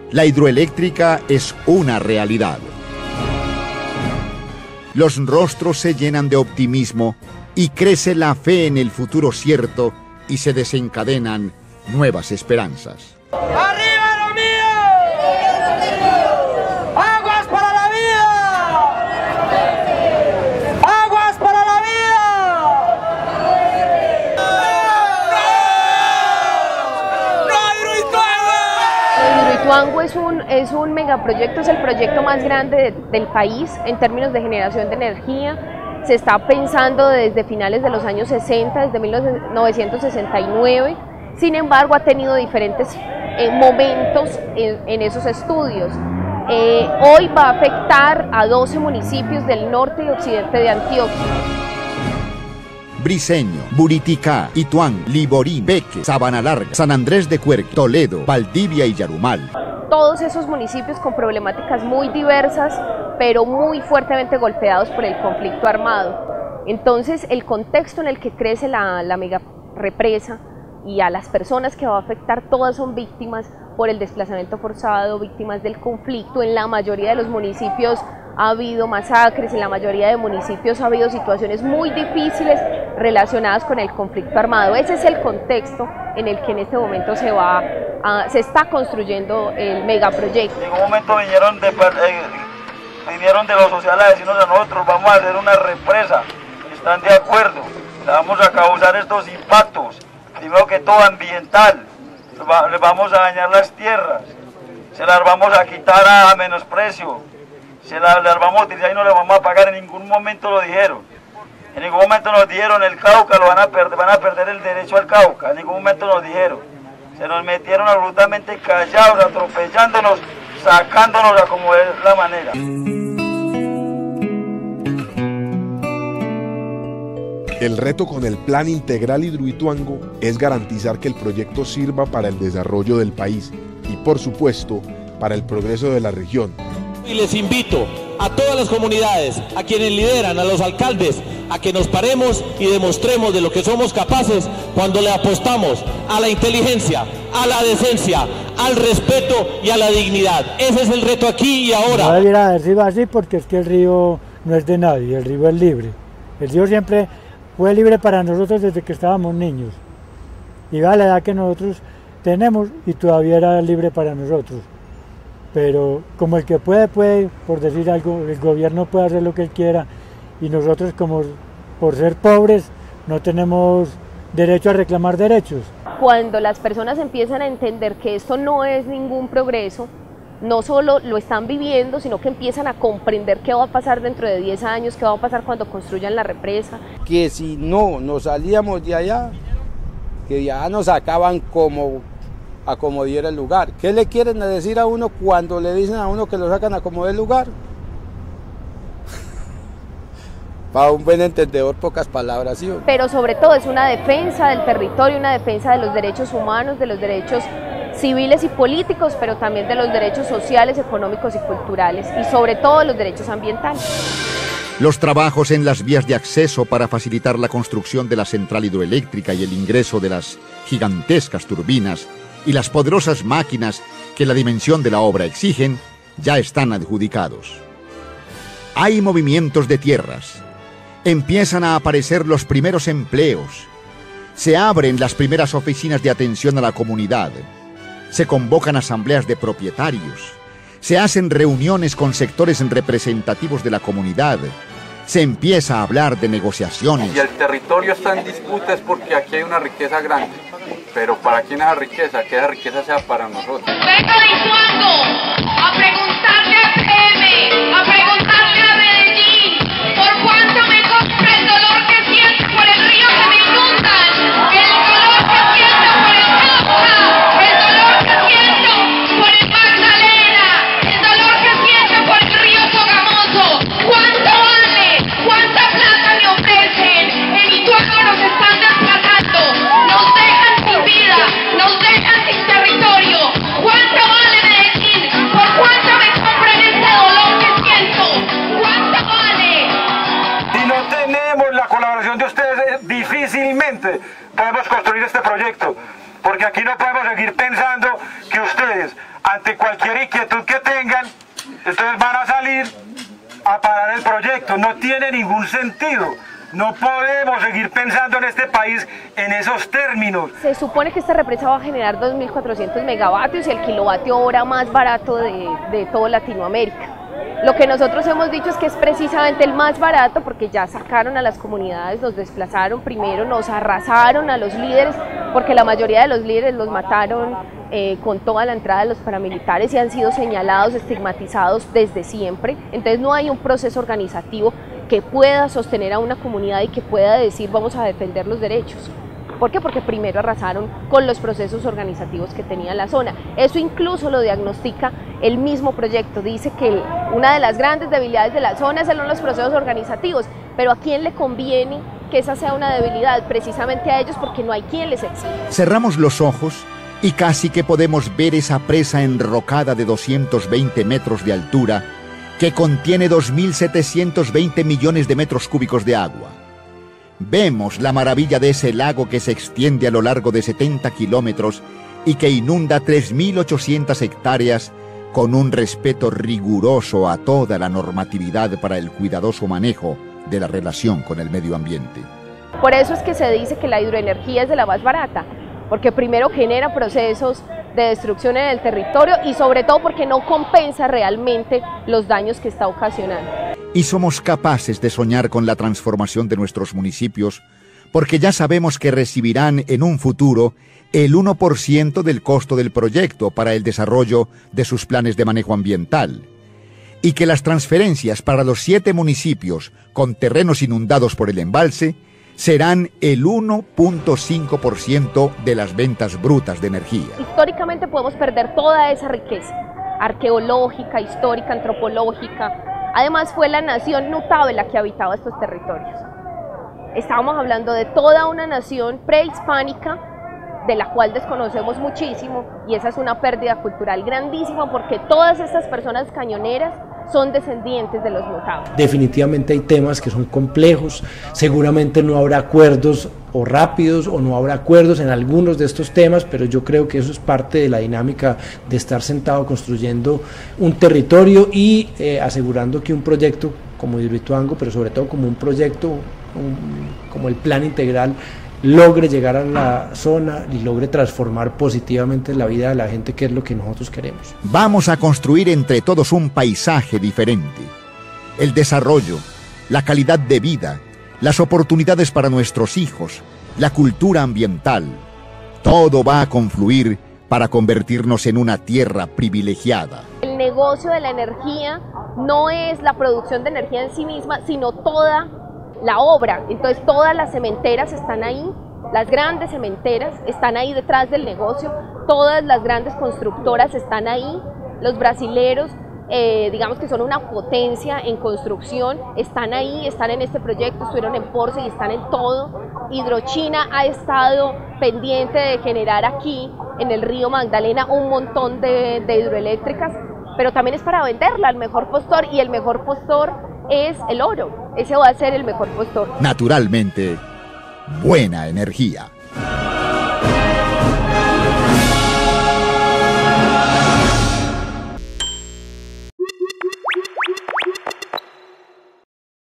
La hidroeléctrica es una realidad. Los rostros se llenan de optimismo y crece la fe en el futuro cierto y se desencadenan nuevas esperanzas. ¡Arriba lo mío! ¡Aguas para la vida! ¡Aguas para la vida! ¡No, Hidroituango es un megaproyecto, es el proyecto más grande del país en términos de generación de energía. Se está pensando desde finales de los años 60, desde 1969, sin embargo ha tenido diferentes momentos en esos estudios. Hoy va a afectar a 12 municipios del norte y occidente de Antioquia. Briceño, Buriticá, Ituán, Liborí, Beque, Sabana Larga, San Andrés de Cuerc, Toledo, Valdivia y Yarumal. Todos esos municipios con problemáticas muy diversas, pero muy fuertemente golpeados por el conflicto armado. Entonces, el contexto en el que crece la mega represa y a las personas que va a afectar, todas son víctimas por el desplazamiento forzado, víctimas del conflicto. En la mayoría de los municipios ha habido masacres, en la mayoría de municipios ha habido situaciones muy difíciles relacionadas con el conflicto armado. Ese es el contexto en el que en este momento se está construyendo el megaproyecto. En un momento vinieron de los sociales a decirnos a nosotros, vamos a hacer una represa, están de acuerdo, le vamos a causar estos impactos, primero que todo ambiental, les vamos a dañar las tierras, se las vamos a quitar a menosprecio, las vamos a utilizar y no les vamos a pagar. En ningún momento lo dijeron, en ningún momento nos dijeron el Cauca lo van a perder el derecho al Cauca, en ningún momento nos dijeron, se nos metieron absolutamente callados, atropellándonos, sacándonos a como es la manera. El reto con el Plan Integral Hidroituango es garantizar que el proyecto sirva para el desarrollo del país y, por supuesto, para el progreso de la región. Y les invito a todas las comunidades, a quienes lideran, a los alcaldes, a que nos paremos y demostremos de lo que somos capaces cuando le apostamos a la inteligencia, a la decencia, al respeto y a la dignidad. Ese es el reto aquí y ahora. No debería decirlo así porque es que el río no es de nadie, el río es libre. El río siempre fue libre para nosotros desde que estábamos niños. Y va la edad que nosotros tenemos y todavía era libre para nosotros. Pero como el que puede, por decir algo, el gobierno puede hacer lo que él quiera y nosotros como por ser pobres no tenemos derecho a reclamar derechos. Cuando las personas empiezan a entender que esto no es ningún progreso, no solo lo están viviendo, sino que empiezan a comprender qué va a pasar dentro de 10 años, qué va a pasar cuando construyan la represa. Que si no nos salíamos de allá, que ya nos sacaban como a como diera el lugar. ¿Qué le quieren decir a uno cuando le dicen a uno que lo sacan a como del lugar? Para un buen entendedor, pocas palabras, ¿sí? Pero sobre todo es una defensa del territorio, una defensa de los derechos humanos, de los derechos civiles y políticos, pero también de los derechos sociales, económicos y culturales, y sobre todo los derechos ambientales. Los trabajos en las vías de acceso para facilitar la construcción de la central hidroeléctrica y el ingreso de las gigantescas turbinas y las poderosas máquinas que la dimensión de la obra exigen, ya están adjudicados. Hay movimientos de tierras, empiezan a aparecer los primeros empleos, se abren las primeras oficinas de atención a la comunidad, se convocan asambleas de propietarios, se hacen reuniones con sectores representativos de la comunidad, se empieza a hablar de negociaciones. Y el territorio está en disputa es porque aquí hay una riqueza grande, pero ¿para quién es esa riqueza? Que esa riqueza sea para nosotros. Vengo de Ituango a preguntarle a PM, a preguntarle a Medellín, por cuánto me compra el dolor que siento por el río que me inundan, el dolor que siento por el Cauca, el dolor que siento por el Magdalena, el dolor que siento por el río Sogamoso. ¿Cuánto vale? ¿Cuánta plata me ofrecen? En Ituango nos están desplazando, nos dejan sin vida, nos dejan sin territorio. ¿Cuánto vale Medellín? ¿Por cuánto me compran este dolor que siento? ¿Cuánto vale? Si no tenemos la colaboración de ustedes, difícilmente podemos construir este proyecto, porque aquí no podemos seguir pensando que ustedes, ante cualquier inquietud que tengan, entonces van a salir a parar el proyecto. No tiene ningún sentido. No podemos seguir pensando en este país en esos términos. Se supone que esta represa va a generar 2.400 megavatios y el kilovatio hora más barato de toda Latinoamérica. Lo que nosotros hemos dicho es que es precisamente el más barato porque ya sacaron a las comunidades, nos desplazaron primero, nos arrasaron a los líderes, porque la mayoría de los líderes los mataron con toda la entrada de los paramilitares y han sido señalados, estigmatizados desde siempre. Entonces no hay un proceso organizativo que pueda sostener a una comunidad y que pueda decir vamos a defender los derechos. ¿Por qué? Porque primero arrasaron con los procesos organizativos que tenía la zona. Eso incluso lo diagnostica el mismo proyecto. Dice que una de las grandes debilidades de la zona son los procesos organizativos. Pero ¿a quién le conviene que esa sea una debilidad? Precisamente a ellos, porque no hay quien les exija. Cerramos los ojos y casi que podemos ver esa presa enrocada de 220 metros de altura que contiene 2.720 millones de metros cúbicos de agua. Vemos la maravilla de ese lago que se extiende a lo largo de 70 kilómetros y que inunda 3.800 hectáreas con un respeto riguroso a toda la normatividad para el cuidadoso manejo de la relación con el medio ambiente. Por eso es que se dice que la hidroenergía es de la más barata, porque primero genera procesos de destrucción en el territorio y sobre todo porque no compensa realmente los daños que está ocasionando. Y somos capaces de soñar con la transformación de nuestros municipios porque ya sabemos que recibirán en un futuro el 1% del costo del proyecto para el desarrollo de sus planes de manejo ambiental y que las transferencias para los 7 municipios con terrenos inundados por el embalse serán el 1.5% de las ventas brutas de energía. Históricamente podemos perder toda esa riqueza arqueológica, histórica, antropológica. Además fue la nación notable la que habitaba estos territorios. Estábamos hablando de toda una nación prehispánica de la cual desconocemos muchísimo y esa es una pérdida cultural grandísima porque todas estas personas cañoneras son descendientes de los notables. Definitivamente hay temas que son complejos, seguramente no habrá acuerdos o rápidos o no habrá acuerdos en algunos de estos temas, pero yo creo que eso es parte de la dinámica de estar sentado construyendo un territorio y asegurando que un proyecto como Hidroituango, pero sobre todo como un proyecto como el plan integral, logre llegar a la zona y logre transformar positivamente la vida de la gente, que es lo que nosotros queremos. Vamos a construir entre todos un paisaje diferente. El desarrollo, la calidad de vida, las oportunidades para nuestros hijos, la cultura ambiental, todo va a confluir para convertirnos en una tierra privilegiada. El negocio de la energía no es la producción de energía en sí misma, sino toda la obra. Entonces todas las cementeras están ahí, las grandes cementeras están ahí detrás del negocio, todas las grandes constructoras están ahí, los brasileros, digamos que son una potencia en construcción, están ahí, están en este proyecto, estuvieron en Porce y están en todo. Hidrochina ha estado pendiente de generar aquí en el río Magdalena un montón de hidroeléctricas, pero también es para venderla al mejor postor y el mejor postor es el oro, ese va a ser el mejor postor. Naturalmente, buena energía.